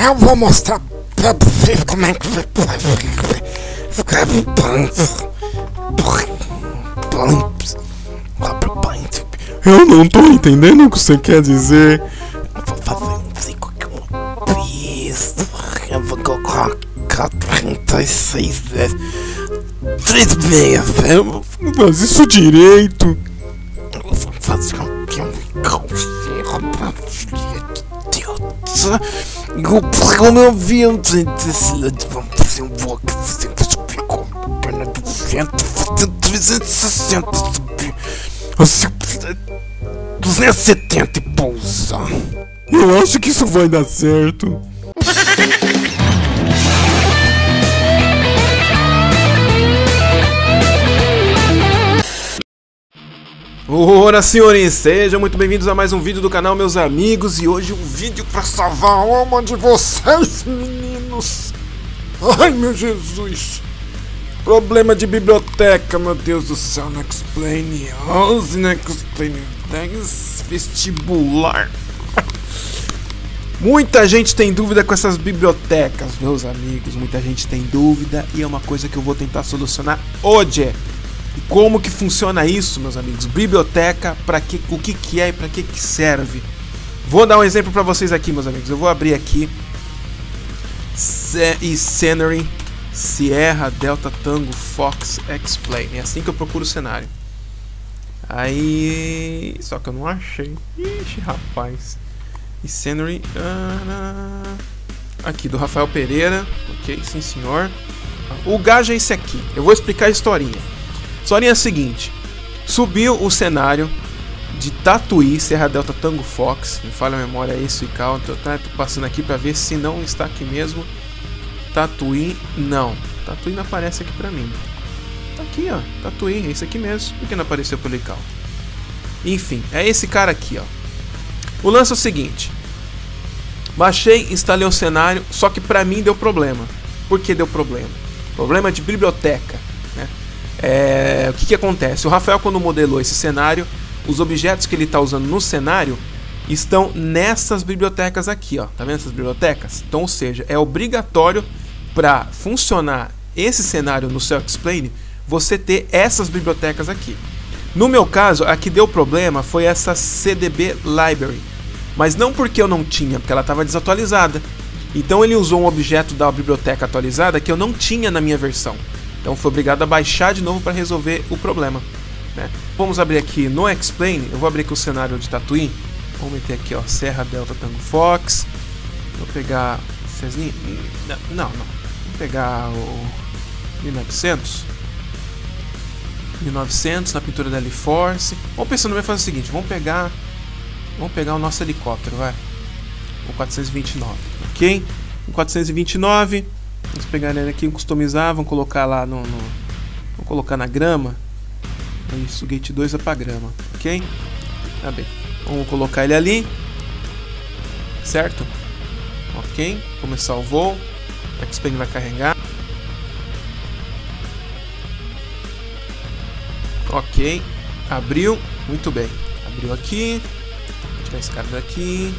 Eu vou mostrar pra você como é que você pode ficar Eu não tô entendendo o que você quer dizer. Eu vou fazer um ciclo que uma pista. Eu vou colocar 36 vezes 6 vezes. Eu vou Faz isso direito. fazer um calceiro pra filha de Deus. O meu vento vamos fazer um bloco que ficou perna do vento, 360 subir. 270 e pousa. Eu acho que isso vai dar certo. Ora, senhores, sejam muito bem-vindos a mais um vídeo do canal, meus amigos. E hoje um vídeo pra salvar a alma de vocês, meninos. Ai, meu Jesus. Problema de biblioteca, meu Deus do céu. Nexplain 11, Nexplain 10, vestibular. Muita gente tem dúvida com essas bibliotecas, meus amigos. Muita gente tem dúvida e é uma coisa que eu vou tentar solucionar hoje. E como que funciona isso, meus amigos? Biblioteca, o que é e para que serve? Vou dar um exemplo para vocês aqui, meus amigos. Eu vou abrir aqui Scenery Sierra Delta Tango Fox Explain. É assim que eu procuro o cenário. Aí, só que eu não achei. Ixi, rapaz. Scenery aqui do Rafael Pereira. Ok, sim senhor. O gajo é esse aqui. Eu vou explicar a historinha. A historinha é a seguinte: subiu o cenário de Tatuí, Serra Delta Tango Fox. Me falha a memória, isso e cal. Tô passando aqui para ver se não está aqui mesmo. Tatuí, não. Tatuí não aparece aqui pra mim. Tá aqui, ó. Tatuí, é esse aqui mesmo. Por que não apareceu pelo ical? Enfim, é esse cara aqui, ó. O lance é o seguinte: baixei, instalei o cenário, só que pra mim deu problema. Por que deu problema? Problema de biblioteca, né? O que acontece? O Rafael, quando modelou esse cenário, os objetos que ele está usando no cenário estão nessas bibliotecas aqui, ó. Tá vendo essas bibliotecas? Então, ou seja, é obrigatório para funcionar esse cenário no seu Explain você ter essas bibliotecas aqui. No meu caso, a que deu problema foi essa CDB Library, mas não porque eu não tinha, porque ela estava desatualizada. Então ele usou um objeto da biblioteca atualizada que eu não tinha na minha versão. Então foi obrigado a baixar de novo para resolver o problema, né? Vamos abrir aqui no Explain. Eu vou abrir aqui o cenário de Tatuí. Vamos meter aqui, ó, Serra Delta Tango Fox. Vou pegar não. Vou pegar o 1900 na pintura da Force. Vamos pensando, vai fazer o seguinte: vamos pegar o nosso helicóptero, vai. O 429, ok? O 429. Vamos pegar ele aqui, customizar, vamos colocar lá vamos colocar na grama. Isso, o Gate 2 é pra grama, ok? Tá bem. Vamos colocar ele ali. Certo? Ok. Começar o voo. O Explain vai carregar. Ok. Abriu. Muito bem. Abriu aqui. Vou tirar esse cara daqui.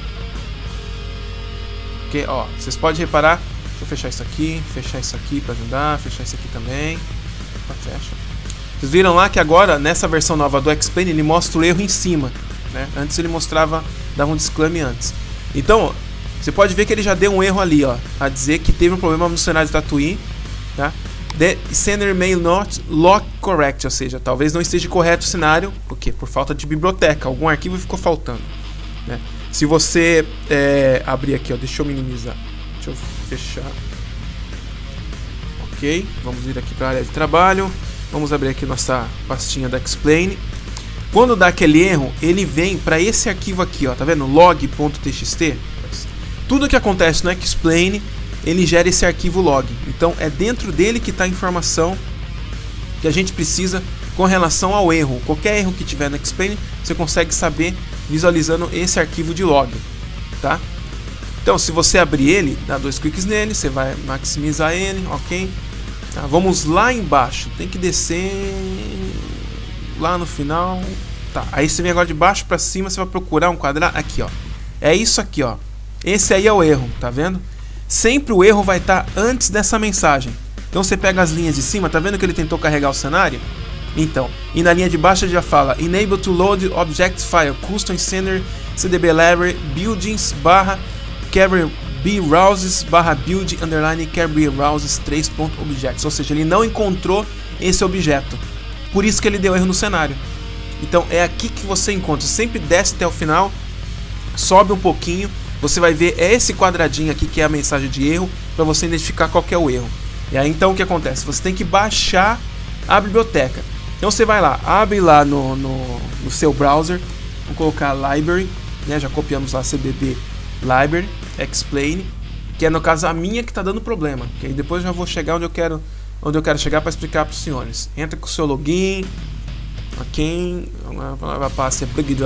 Ok, ó. Vocês podem reparar. Deixa eu fechar isso aqui para ajudar, fechar isso aqui também. Fecha. Vocês viram lá que agora, nessa versão nova do Explain, ele mostra o erro em cima, né? Antes ele dava um disclaimer antes. Então, você pode ver que ele já deu um erro ali, ó, a dizer que teve um problema no cenário de Tatuí, tá? The sender may not lock correct, ou seja, talvez não esteja correto o cenário, por quê? Por falta de biblioteca, algum arquivo ficou faltando, né? Se você abrir aqui, ó, deixa eu minimizar. Deixa eu fechar. Ok, vamos vir aqui para a área de trabalho. Vamos abrir aqui nossa pastinha da Explain. Quando dá aquele erro, ele vem para esse arquivo aqui, ó, tá vendo? log.txt. Tudo que acontece no Explain, ele gera esse arquivo log. Então é dentro dele que está a informação que a gente precisa com relação ao erro. Qualquer erro que tiver no Explain, você consegue saber visualizando esse arquivo de log, tá? Então, se você abrir ele, dá 2 cliques nele, você vai maximizar ele, ok? Tá, vamos lá embaixo, tem que descer lá no final. Tá, aí você vem agora de baixo para cima, você vai procurar um quadrado aqui, ó. É isso aqui, ó. Esse aí é o erro, tá vendo? Sempre o erro vai estar antes dessa mensagem. Então você pega as linhas de cima, tá vendo que ele tentou carregar o cenário? Então, e na linha de baixo ele já fala Enable to load object file, custom center cdb library buildings barra carry browses barra build underline carry browses 3.objects. Ou seja, ele não encontrou esse objeto. Por isso que ele deu erro no cenário. Então é aqui que você encontra. Sempre desce até o final, sobe um pouquinho, você vai ver esse quadradinho aqui que é a mensagem de erro, para você identificar qual que é o erro. E aí então o que acontece? Você tem que baixar a biblioteca. Então você vai lá, abre lá no seu browser, vamos colocar library, né? Já copiamos lá cdb library, explain, que é no caso a minha que está dando problema. Que aí depois eu já vou chegar onde eu quero chegar para explicar para os senhores. Entra com o seu login, ok, vai passar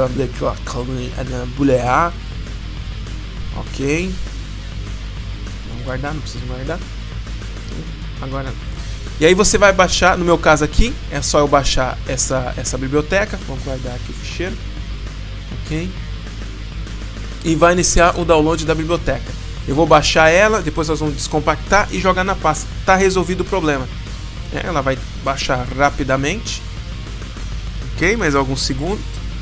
ok, vamos guardar, não precisa guardar. Agora, e aí você vai baixar, no meu caso aqui, é só eu baixar essa biblioteca, vamos guardar aqui o ficheiro, ok, e vai iniciar o download da biblioteca. Eu vou baixar ela, depois nós vamos descompactar e jogar na pasta. Tá resolvido o problema. Ela vai baixar rapidamente, ok, mais alguns segundos,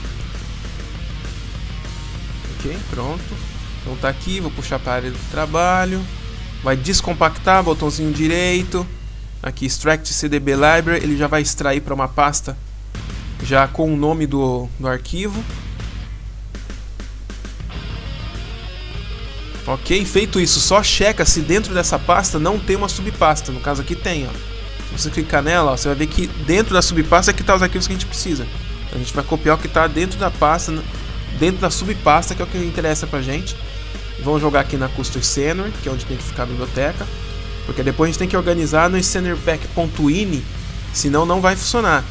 ok, pronto. Então tá aqui, vou puxar para a área do trabalho, vai descompactar, botãozinho direito, aqui extract cdb library, ele já vai extrair para uma pasta já com o nome do arquivo. Ok, feito isso, só checa se dentro dessa pasta não tem uma subpasta, no caso aqui tem, ó. Se você clicar nela, ó, você vai ver que dentro da subpasta é que tá os arquivos que a gente precisa. Então, a gente vai copiar o que está dentro da pasta, dentro da subpasta, que é o que interessa pra gente. Vamos jogar aqui na custom center, que é onde tem que ficar a biblioteca, porque depois a gente tem que organizar no centerpack.ini, senão não vai funcionar.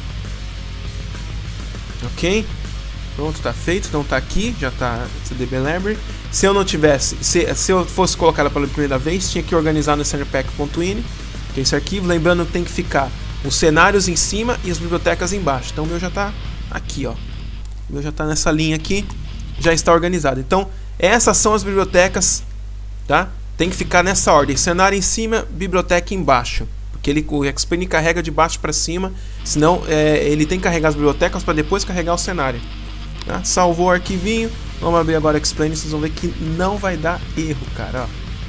Ok? Pronto, tá feito, então tá aqui, já tá cdb library. Se eu não tivesse, se eu fosse colocar ela pela primeira vez, tinha que organizar no centerpack.ini, que é esse arquivo, lembrando que tem que ficar os cenários em cima e as bibliotecas embaixo. Então o meu já tá aqui, ó. O meu já tá nessa linha aqui, já está organizado. Então essas são as bibliotecas, tá? Tem que ficar nessa ordem, cenário em cima, biblioteca embaixo, porque o Explain carrega de baixo para cima, senão ele tem que carregar as bibliotecas para depois carregar o cenário, tá? Salvou o arquivinho, vamos abrir agora o Explain, vocês vão ver que não vai dar erro, cara,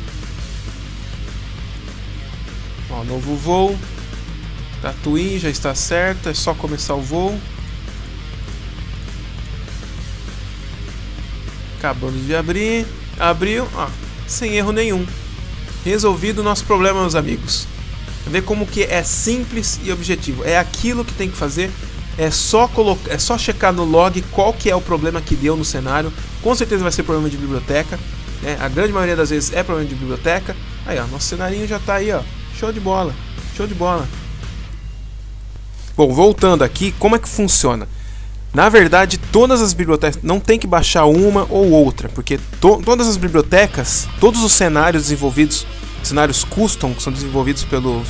ó. Novo voo, Tatooine, já está certo, é só começar o voo. Acabamos de abrir, abriu, ó, sem erro nenhum. Resolvido o nosso problema, meus amigos. Vê como que é simples e objetivo. É aquilo que tem que fazer. É só checar no log qual que é o problema que deu no cenário. Com certeza vai ser problema de biblioteca, né? A grande maioria das vezes é problema de biblioteca. Aí, ó, nosso cenarinho já tá aí, ó. Show de bola, show de bola. Bom, voltando aqui, como é que funciona? Na verdade, todas as bibliotecas, não tem que baixar uma ou outra, porque todas as bibliotecas, todos os cenários desenvolvidos, cenários custom, que são desenvolvidos pelos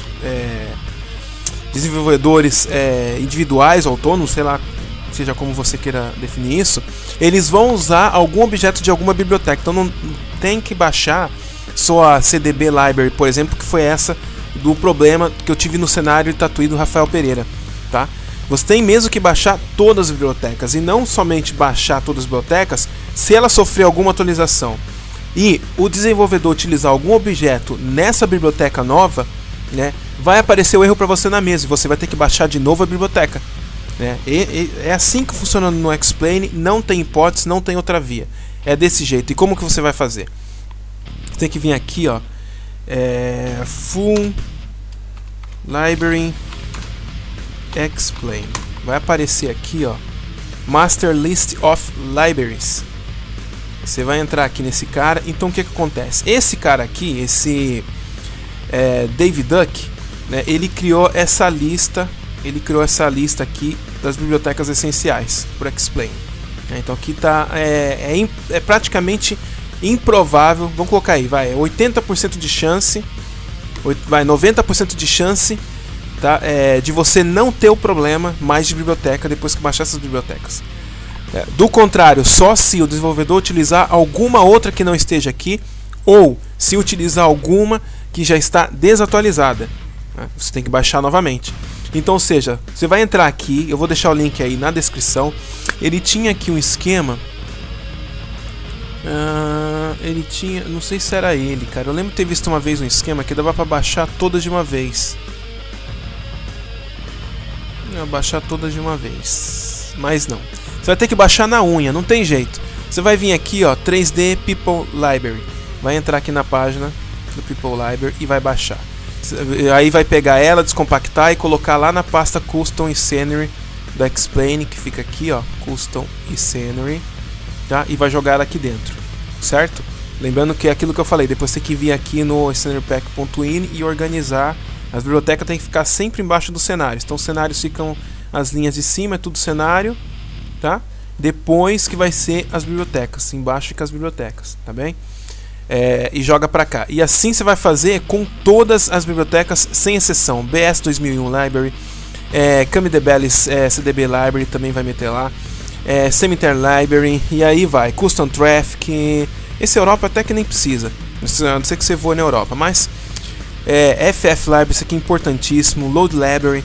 desenvolvedores individuais, autônomos, sei lá, seja como você queira definir isso, eles vão usar algum objeto de alguma biblioteca. Então não tem que baixar só a cdb library, por exemplo, que foi essa do problema que eu tive no cenário de Tatooine do Rafael Pereira, tá? Você tem mesmo que baixar todas as bibliotecas, e não somente baixar todas as bibliotecas se ela sofrer alguma atualização e o desenvolvedor utilizar algum objeto nessa biblioteca nova, né, vai aparecer o erro para você na mesa e você vai ter que baixar de novo a biblioteca, né? É assim que funciona no Explain, não tem hipótese, não tem outra via, é desse jeito. E como que você vai fazer? Você tem que vir aqui, ó, full library explain, vai aparecer aqui, ó, master list of libraries. Você vai entrar aqui nesse cara. Então o que acontece? Esse cara aqui, esse David Duck, né, ele criou essa lista aqui das bibliotecas essenciais por Explain. Então aqui tá é praticamente improvável. Vamos colocar aí, vai, 80% de chance, vai, 90% de chance, tá, de você não ter o problema mais de biblioteca depois que baixar essas bibliotecas. Do contrário, só se o desenvolvedor utilizar alguma outra que não esteja aqui, ou se utilizar alguma que já está desatualizada, né? Você tem que baixar novamente. Então, ou seja, você vai entrar aqui, eu vou deixar o link aí na descrição. Ele tinha aqui um esquema. Ele tinha, não sei se era ele, cara. Eu lembro de ter visto uma vez um esquema que dava pra baixar todas de uma vez. Baixar todas de uma vez, mas não. Você vai ter que baixar na unha, não tem jeito. Você vai vir aqui, ó, 3D People Library. Vai entrar aqui na página do People Library e vai baixar. Aí vai pegar ela, descompactar e colocar lá na pasta Custom e Scenery da Explain, que fica aqui, ó, Custom e Scenery, tá? E vai jogar ela aqui dentro, certo? Lembrando que é aquilo que eu falei, depois você tem que vir aqui no scenarypack.ini e organizar. As bibliotecas tem que ficar sempre embaixo dos cenários. Então os cenários ficam, as linhas de cima é tudo cenário, tá? Depois que vai ser as bibliotecas, embaixo fica as bibliotecas, tá bem? E joga pra cá. E assim você vai fazer com todas as bibliotecas, sem exceção. BS 2001 Library, CamiDebelis CDB Library também vai meter lá, Cemetery Library, e aí vai. Custom Traffic, esse Europa até que nem precisa, a não ser que você voe na Europa, mas FF Library, isso aqui é importantíssimo. Load Library,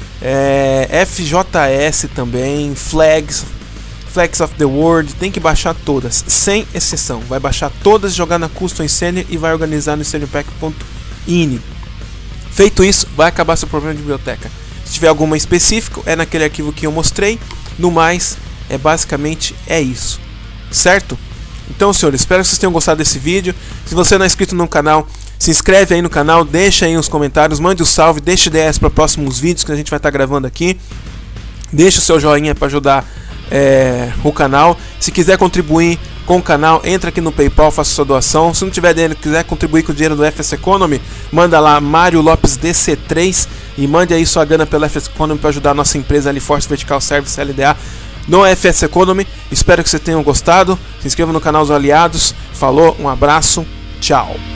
FJS também, Flags of the World, tem que baixar todas, sem exceção. Vai baixar todas, jogar na Custom Scenario e vai organizar no scenarypack.ini. Feito isso, vai acabar seu problema de biblioteca. Se tiver alguma específico, é naquele arquivo que eu mostrei. No mais, basicamente é isso, certo? Então, senhores, espero que vocês tenham gostado desse vídeo. Se você não é inscrito no canal, se inscreve aí no canal, deixa aí uns comentários, mande um salve, deixa ideias para próximos vídeos que a gente vai estar gravando aqui. Deixa o seu joinha para ajudar o canal. Se quiser contribuir com o canal, entra aqui no PayPal, faça sua doação. Se não tiver dinheiro, quiser contribuir com o dinheiro do FS Economy, manda lá Mário Lopes DC3 e mande aí sua grana pelo FS Economy para ajudar a nossa empresa ali, Force Vertical Service LDA, no FS Economy. Espero que vocês tenham gostado. Se inscreva no canal dos aliados. Falou, um abraço, tchau.